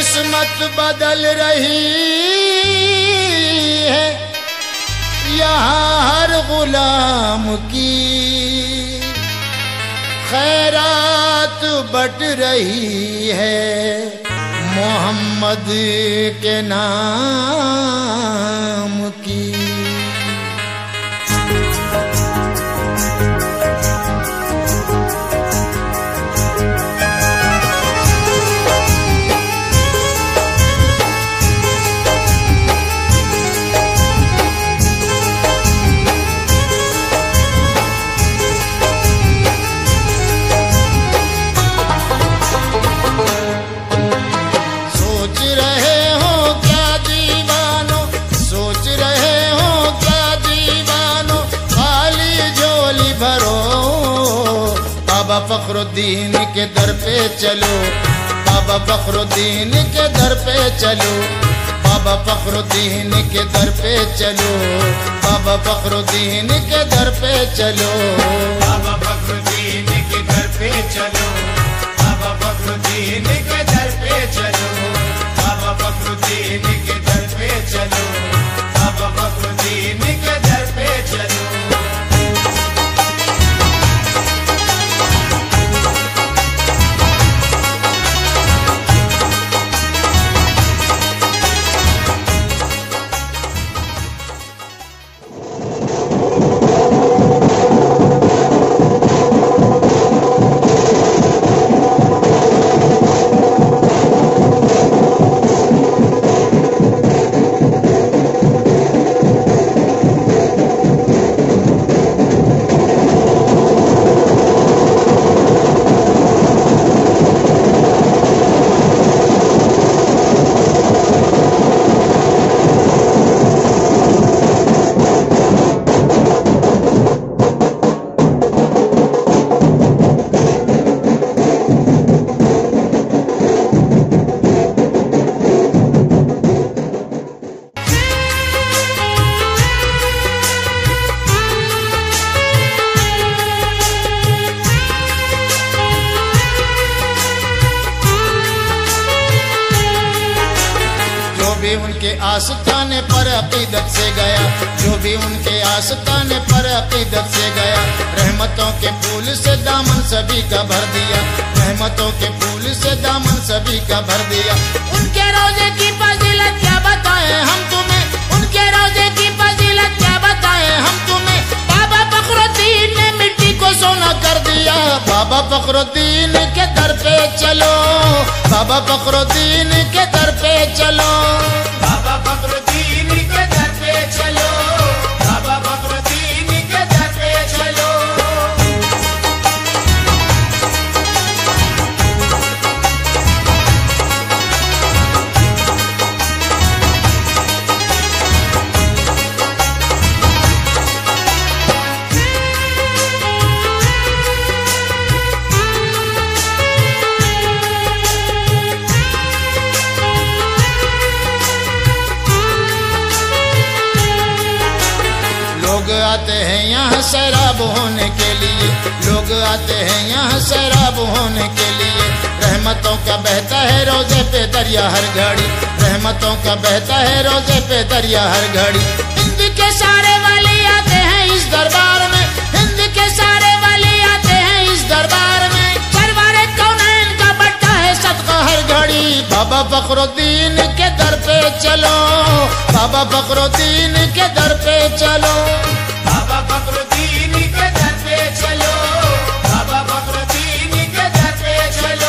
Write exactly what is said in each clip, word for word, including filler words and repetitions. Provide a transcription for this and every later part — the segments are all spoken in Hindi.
किस्मत बदल रही है यहाँ हर गुलाम की, खैरात बट रही है मोहम्मद के नाम की। बाबा फखरुद्दीन के दर पे चलो, बाबा फखरुद्दीन के दर पे चलो, बाबा फखरुद्दीन के दर पे चलो, बाबा फखरुद्दीन के दर पे चलो, बाबा फखरुद्दीन के दर पे चलो, बाबा फखरुद्दीन के दर पे चलो, बाबा फखरुद्दीन के दर पे चलो, बाबा फखरुद्दीन के दर पे चलो। उनके आस्ताने पर अकीदत से गया, जो भी उनके आस्ताने पर अकीदत से गया, रहमतों के फूल से दामन सभी का भर दिया, रहमतों के फूल से दामन सभी का भर दिया। उनके रोजे की फजीलत क्या बताएं हम तुम्हें, उनके रोजे की फजीलत क्या बताएं हम तुम्हें। बाबा फखरुद्दीन ने मिट्टी को सोना कर दिया, बाबा फखरुद्दीन के दर पे चलो, बाबा फखरुद्दीन के दर पे चलो, बाबा फखरुद्दीन के दर पे चलो, बाबा फखरुद्दीन के दर पे चलो। लोग आते हैं यहाँ शराब होने के लिए, लोग आते हैं यहाँ शराब होने के लिए, रहमतों का बहता है रोजे पे दरिया हर घड़ी, रहमतों का बहता है रोजे पे दरिया हर घड़ी। हिंद के सारे वाले आते हैं इस दरबार में, हिंद के सारे वाले आते हैं इस दरबार में, सरवारे कौनैन का बट्टा है सदका हर घड़ी। बाबा फखरुद्दीन के दर पे चलो, बाबा फखरुद्दीन के दर पे चलो, बाबा फखरुद्दीन के दर पे चलो, बाबा फखरुद्दीन के दर पे चलो।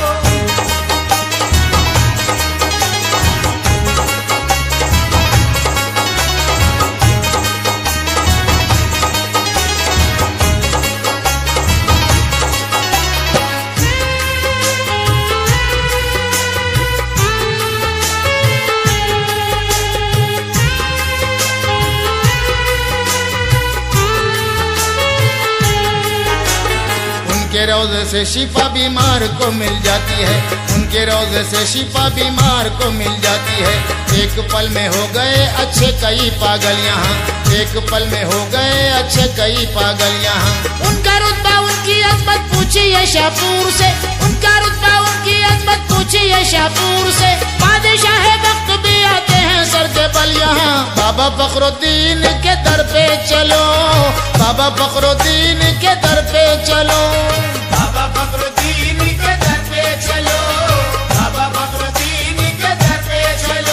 उनके रोज़े से शिफा बीमार को मिल जाती है, उनके रोज़े से शिफा बीमार को मिल जाती है। एक पल में हो गए अच्छे कई पागल यहाँ, एक पल में हो गए अच्छे कई पागल यहाँ। उनका रुतबा उनकी अज़मत पूछिए शाहपुर से, उनका रुतबा उनकी अज़मत पूछिए शाहपुर से, बादशाह वक्त भी आते हैं सर के बल यहाँ। बाबा फखरुद्दीन के दर पे चलो, बाबा फखरुद्दीन के दर पे चलो, बाबा फखरुद्दीन के दर पे चलो, बाबा फखरुद्दीन के दर पे चलो।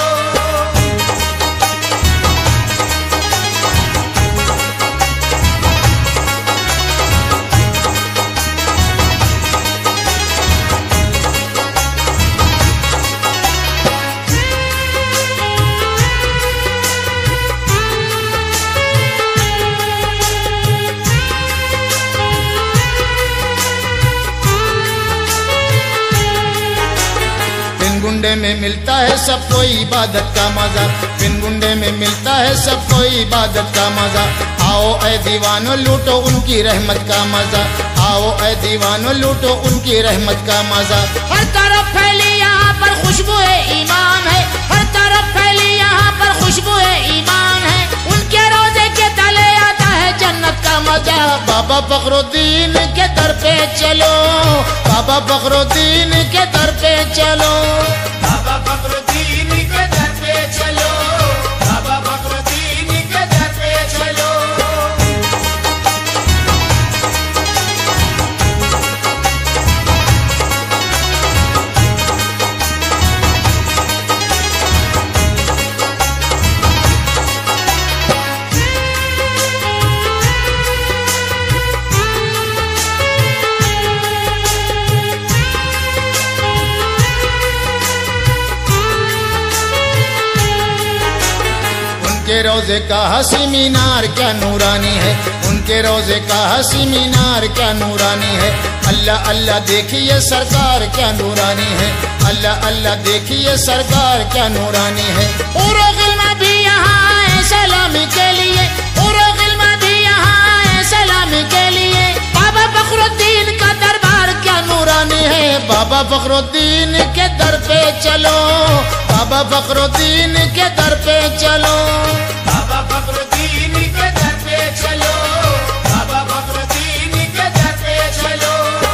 गुंडे में मिलता है सबको इबादत का मजा, बिन गुंडे में मिलता है सबको इबादत का मजा। आओ ऐ दीवानो लूटो उनकी रहमत का मजा, आओ ऐ दीवानो लूटो उनकी रहमत का मजा। हर तरफ फैली यहाँ पर खुशबू ईमान है, हर तरफ फैली यहाँ पर खुशबू ईमान है। उनके रोजे के तले आता है जन्नत का मजा। बाबा फखरुद्दीन के दर पे चलो, बाबा फखरुद्दीन के दर पे चलो, बाबा फखरुद्दीन के दर पे चलो, बाबा फखरुद्दीन के दर पे चलो। उनके रोजे का हसी मीनार क्या नूरानी है, उनके रोजे का हसी मीनार क्या नूरानी है। अल्लाह अल्लाह देखिए सरकार क्या नूरानी है, अल्लाह अल्लाह देखिए सरकार क्या नूरानी है। पूरा गिल्मा भी यहाँ आए सलामी के लिए, पूरा गिल्मा भी यहाँ आए सलामी के लिए। बाबा फखरुद्दीन का दरबार क्या नूरानी है। बाबा फखरुद्दीन के दर पे चलो, बाबा फखरुद्दीन के दर पे चलो, बाबा फखरुद्दीन के दर पे चलो, बाबा फखरुद्दीन के दर पे चलो।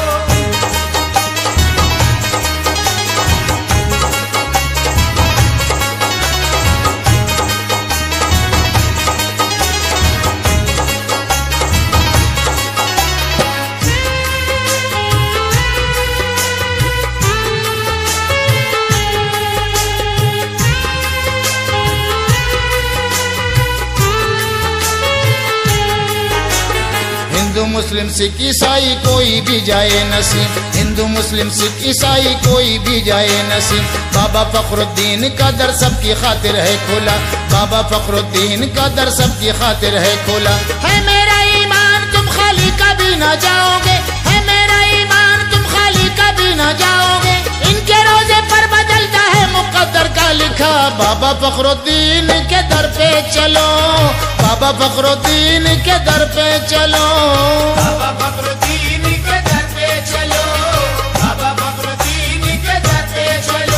हिंदू मुस्लिम सिख ईसाई कोई भी जाए नसीम, हिंदू मुस्लिम सिख ईसाई कोई भी जाए नसीम। बाबा फखरुद्दीन का दर सबकी खातिर है खोला, बाबा फखरुद्दीन का दर सबकी खातिर है खोला। है मेरा ईमान तुम खाली कभी ना जाओगे, है मेरा ईमान तुम खाली कभी ना जाओगे। इनके रोजे पर बदलता है मुकद्दर का लिखा। बाबा फखरुद्दीन के दर पे चलो, बाबा फखरुद्दीन के दर पे चलो, बाबा फखरुद्दीन के दर पे चलो, बाबा फखरुद्दीन के दर पे चलो।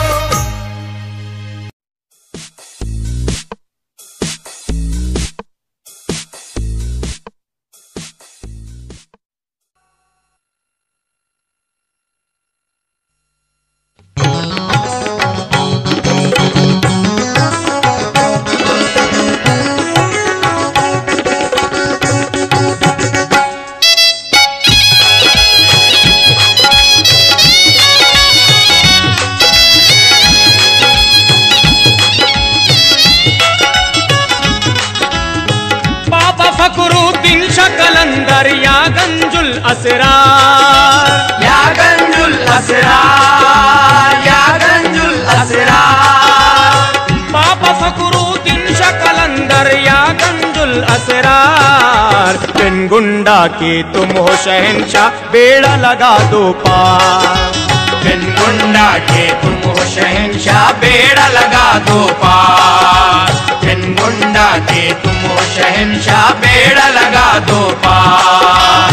कलंदर या गंजुल असरार, या गंजुल असरार, या गंजुल असरार। बाबा फखरुद्दीन शाह कलंदर या गंजुल असरार। बिन गुंडा के तुम हो शहंशाह, बेड़ा लगा दो पार। बिन गुंडा के तुम हो शहंशाह, बेड़ा लगा दो पार। बिन गुंडा के तुम हो शहंशाह, बेड़ा लगा दो पार।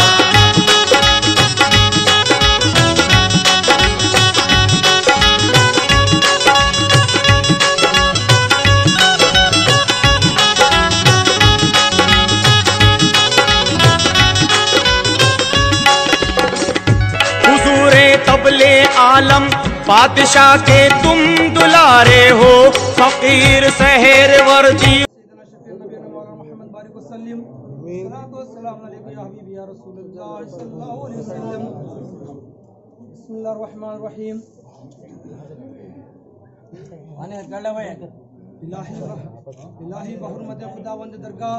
हुजूरे तबले आलम बादशाह के तुम दुलारे हो, फकीर सहर वर्जी। बिस्मिल्लाहिर्रहमानिर्रहीम। इलाही इलाही बहुरमत खुदावंद दरगाह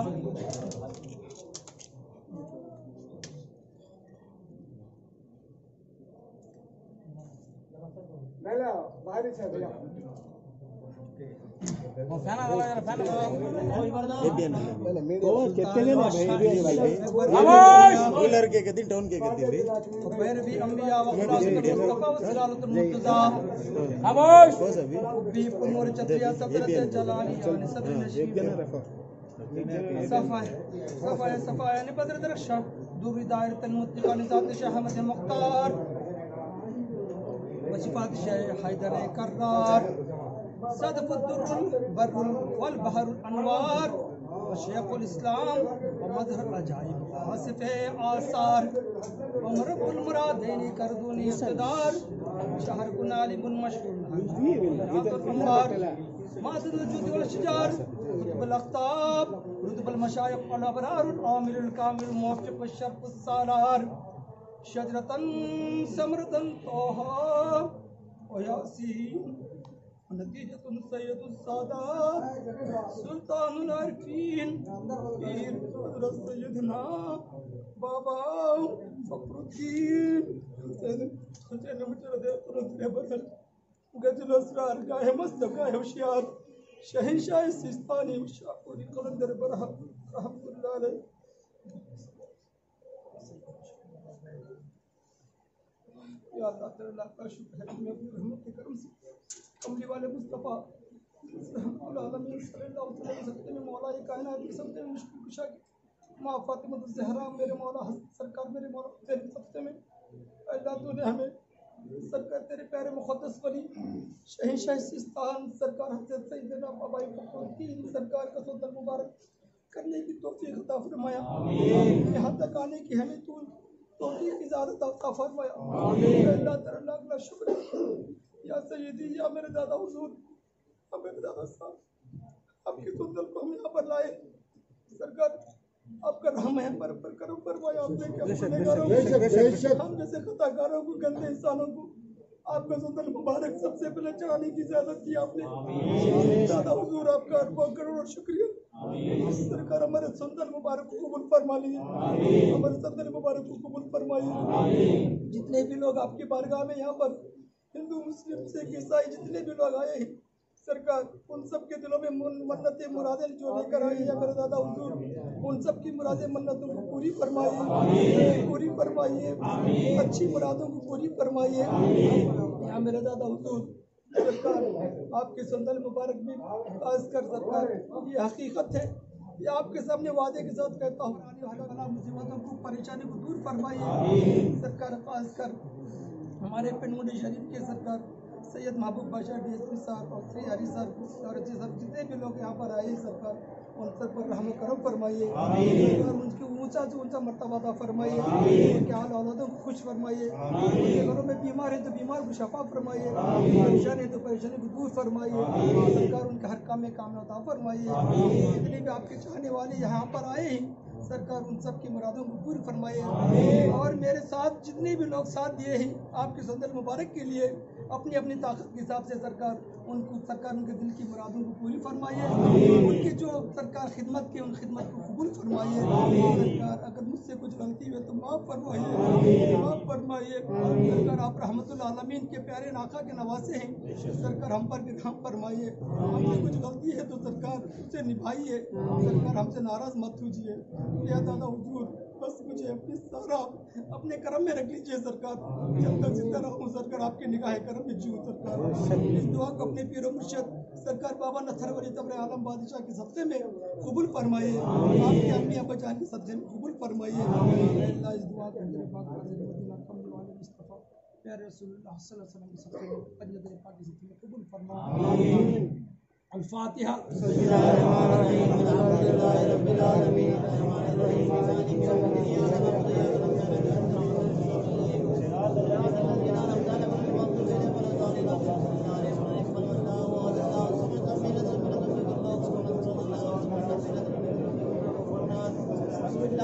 हैदर कर्रार सदफुद्दुरुल बर्रुल वल बहरुल अनवार शेखुल इस्लाम व मज़हर अजाइब आसिफे आसार व मरबुल मुरादैनी करदूनी इक़्तिदार शहर कुन आलिमुल मशहूर नादुल मादुल जुद वल शिजार रुतबुल अख्ताब रुतबुल मशाइख वल अबरारुल आमिरुल कामिल मुवफ़्फ़िक़ वश्शर्फ़ुस सालार शजरतन समरतन तोहा व यासीन नतीजतुन सय्यदुस सादात सुल्तानुल आरिफीन पीर हज़रत सैयदना बाबा फखरुद्दीन हुसैन हुसैन मुजरद तुरंत बरल गजल असरार गाहे मस्त गाहे होशियार शहंशाह सिस्तानी शाकुरी कलंदर बरह रहमतुल्लाह अलैह। या अल्लाह तेरा का शुक्र है तुम्हें अपनी रहमत के करम से कमली वाले मुस्तफ़ा आलमीन सल्लल्लाहु अलैहि वसल्लम में मौला ये कायनात की सबसे मुश्किल कुशा की माँ फातिमा ज़हरा मेरे मौला सरकार मेरे मौला तेरे सबसे में अल्लाह तूने हमें सरकार तेरे प्यारे मुक़द्दस वली शहंशाह सिस्तान सरकार हज़रत सैयदना बाबा फखरुद्दीन सरकार का सुल्तान मुबारक करने की तौफीक अता फरमाया। यहाँ तक आने की हमें तू तौफीक इजाज़त अता फरमाया। अल्लाह तेरा लाख लाख शुक्र है या सैयदी या मेरे दादा हुजूर अब मेरे दादा साहब आपकी सुंदर को हम यहाँ पर लाए सरकार आपका रहम है पर पर करम फरमाया आपने क्या हम जैसे खताकारों को गंदे इंसानों को आपका सुंदर मुबारक सबसे पहले चढ़ाने की इजाजत दी आपने दादा हुजूर आपका अरबों करोड़ शुक्रिया सरकार हमारे सुंदर मुबारक को कबूल फरमा लीजिए हमारे सुंदर मुबारक को कबूल फरमाइए। जितने भी लोग आपकी बारगाह में यहाँ पर हिंदू मुस्लिम सिख ईसाई जितने भी लोग आए हैं सरकार उन सब के दिलों में मन्नतें मुरादें जो लेकर आए हैं मेरे दादा हुजूर उन सब की मुरादें मन्नतों को पूरी फरमाइए पूरी फरमाइए अच्छी मुरादों को पूरी फरमाइए। यहाँ मेरे दादा हुजूर सरकार आपके सुंदर मुबारक में खास कर सरकार ये हकीकत है ये आपके सामने वादे के साथ कहता हूँ मुसीबतों को परेशानी को दूर फरमाइए सरकार खास कर हमारे पिंड शरीफ के सरकार सैयद महबूब बादशाह डी एस पी साहब और श्री हरी सर और सब जितने भी लोग यहाँ पर आए सरकार उन सब पर रहम करम फरमाइए और उनकी ऊंचा से ऊंचा मर्तबा अता फरमाइए उनके हाल औलादों को खुश फरमाइए उनके घरों में बीमार है तो बीमार को शफा फरमाइए परेशान है तो परेशानी को दूर फरमाइए सरकार उनके हर काम में काम अता फरमाइए। जितने भी आपके चाहने वाले यहाँ पर आए हैं सरकार उन सब की मुरादों को पूरी फरमाइए और मेरे साथ जितने भी लोग साथ दिए हैं आपके सुंदर मुबारक के लिए अपनी अपनी ताकत के हिसाब से सरकार उनको सरकार उनके दिल की मुरादों को पूरी फरमाइए उनकी जो सरकार खिदमत की उन खिदमत को कबूल फरमाइए सरकार अगर मुझसे कुछ गलती हुई तो माफ़ फरमाइए माफ़ फरमाइए सरकार आप रहमतुल आलमीन के प्यारे नाका के नवासे हैं सरकार हम पर भी रहम फरमाइए हमसे कुछ गलती है तो सरकार उसे निभाइए सरकार हमसे नाराज़ मत कीजिए या दादा हुजूर बस मुझे अपनी सारा अपने करम में रख लीजिए सरकार जब तक जिंदा रहूं सरकार आपके निगाह करम में जीऊं सरकार इस दुआ को अपने पीर मुर्शिद सरकार बाबा नथर वली तबरे आलम बादशाह के सदक़े में कबूल फरमाइए आपके अम्मी अब्बा जान के सदक़े में कबूल फरमाइए। अल्लाह इस दुआ को अंदर पाक मदीना कमल वाले मुस्तफ़ा प्यारे रसूलुल्लाह सल्लल्लाहु अलैहि वसल्लम के सदक़े में पंजतरे पाक के सदक़े में कबूल फरमाए। आमीन। अल-फातिहा।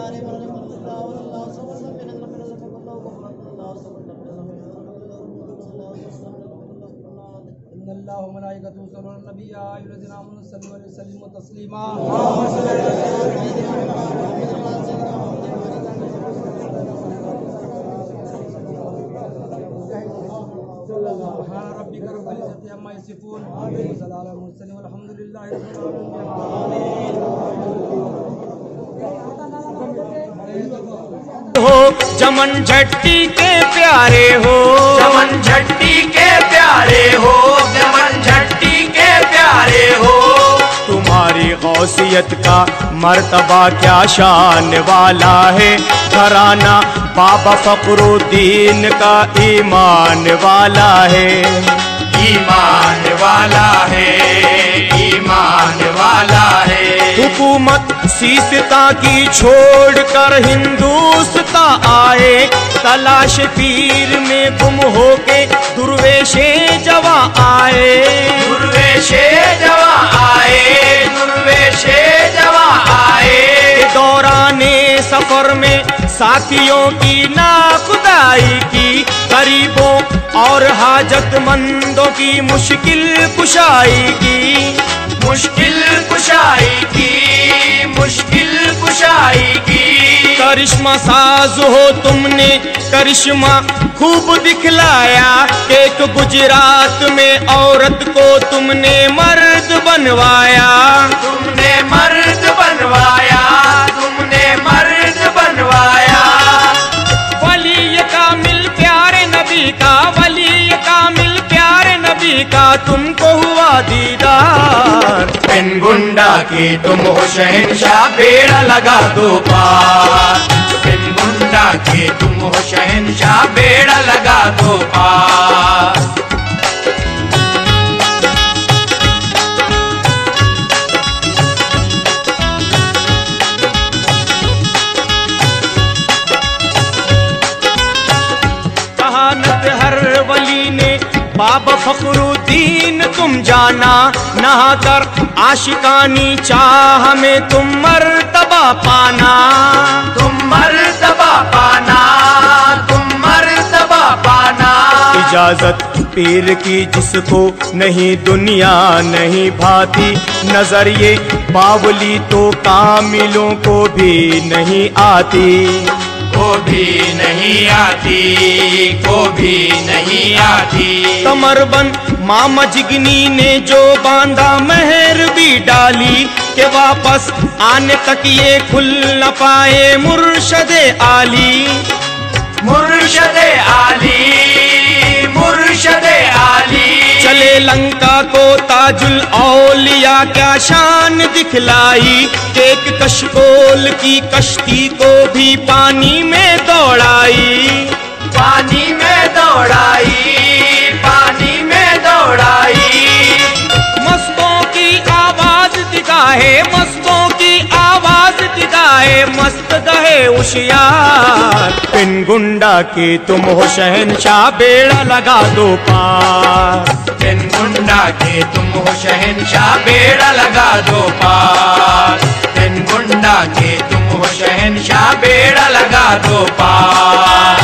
अल्लाहु व मलाइकतुहु युसल्लूना अलन नबी या अय्युहल्लज़ीना आमनू सल्लु अलैहि व सल्लिमू तस्लीमा। सुब्हान रब्बिका रब्बिल इज्जति अम्मा यसिफून व सलामुन अलल मुरसलीन वल्हम्दुलिल्लाहि रब्बिल आलमीन। हो चमन झट्टी के प्यारे हो, चमन झट्टी के प्यारे हो, चमन झट्टी के प्यारे हो। तुम्हारी गौसियत का मर्तबा क्या शान वाला है, घराना बाबा फखरुद्दीन का ईमान वाला है, ईमान वाला है, ईमान वाला है। हुकूमत सीसता की छोड़कर हिंदुस्तां आए, तलाश पीर में गुम होके दुर्वेशे जवा आए, दुर्वेशे जवा आए, दुर्वेशे जवा आए। दौराने सफर में साथियों की नाखुदाई की, गरीबों और हाजतमंदों की मुश्किल कुशाई की, मुश्किल कुशाई की, मुश्किल कुशाई की। करिश्मा साज हो तुमने, करिश्मा खूब दिखलाया, एक गुजरात में औरत को तुमने मर्द बनवाया, तुमने मर्द बनवाया, तुमने मर्द बनवाया। वली कामिल प्यारे नबी का, वली कामिल प्यारे नबी का तुमको हुआ दीदार। बिन गुंडा के तुम हो शहंशाह, बेड़ा लगा दो पार। बिन गुंडा के तुम हो शहंशाह, बेड़ा लगा दो पार। कहानत हर वली ने बाबा फखरुद्दीन तुम जाना, नहा कर आशिकानी चाह में तुम मर्तबा पाना, तुम मर्तबा पाना, तुम मर्तबा पाना। इजाजत पीर की जिसको नहीं दुनिया नहीं भाती, नजर ये बावली तो कामिलों को भी नहीं आती, को भी नहीं आती, को भी नहीं आती। कमरबंद मामा जिगनी ने जो बांधा मेहर भी डाली, के वापस आने तक ये खुल न पाए मुर्शदे आली, मुर्शदे आली, मुर्शदे आली। चले लंका को ताजुल औलिया क्या शान दिखलाई, एक कशकोल की कश्ती को भी पानी में दौड़ाई, पानी में दौड़ाई, पानी में दौड़ाई। मस्तों की आवाज दिखाए, मस्तों की आवाज दिखाए, मस्त गहे होशियार। बिन गुंडा के तुम हो शहंशाह, बेड़ा लगा दो पार। बिन गुंडा के तुम हो शहंशाह, बेड़ा लगा दो पार। बिन गुंडा के तुम हो शहंशाह, बेड़ा लगा दो पार।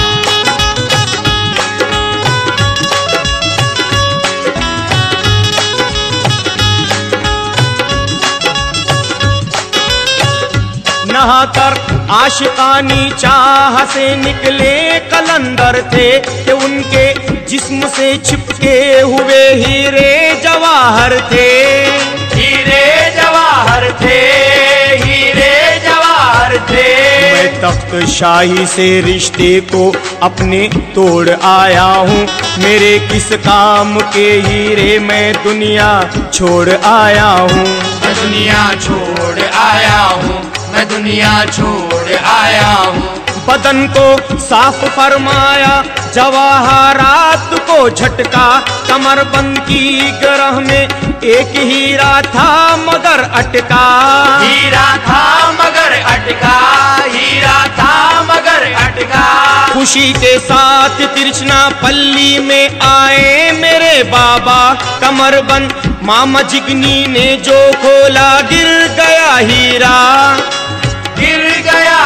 नहाकर आशिकानी चाह से निकले कलंदर थे, कि उनके जिस्म से छिपके हुए हीरे जवाहर थे, हीरे जवाहर थे, हीरे जवाहर थे। मैं तख्त शाही से रिश्ते को अपने तोड़ आया हूँ, मेरे किस काम के हीरे मैं दुनिया छोड़ आया हूँ, मैं दुनिया छोड़ आया हूँ, मैं दुनिया छोड़ आया हूँ। बदन को साफ फरमाया, जवाहरात को झटका, कमरबंद की गरह में एक हीरा था मगर अटका, हीरा था मगर अटका, हीरा था मगर अटका। खुशी के साथ तिरछना पल्ली में आए मेरे बाबा, कमरबंद मामा जिगनी ने जो खोला गिर गया हीरा, गिर गया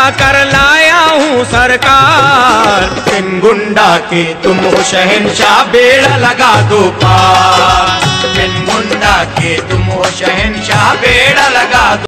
कर लाया हूँ सरकार। बिन गुंडा के तुम हो शहंशाह, बेड़ा लगा दो पार। बिन गुंडा के तुम हो शहंशाह, बेड़ा लगा दो